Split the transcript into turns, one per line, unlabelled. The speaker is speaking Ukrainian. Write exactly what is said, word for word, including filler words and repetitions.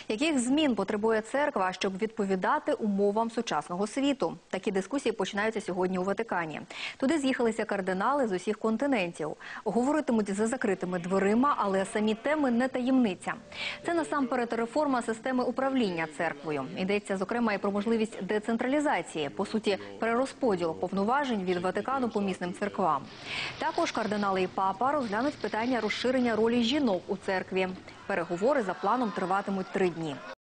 Яких змін потребує церква, щоб відповідати умовам сучасного світу? Такі дискусії починаються сьогодні у Ватикані. Туди з'їхалися кардинали з усіх континентів. Говоритимуть за закритими дверима, але самі теми не таємниця. Це насамперед реформа системи управління церквою. Йдеться, зокрема, і про можливість децентралізації, по суті, перерозподілу повноважень від Ватикану помісним церквам. Також кардинали і папа розглянуть питання розширення ролі жінок у церкві. Переговори за планом триватимуть три дні.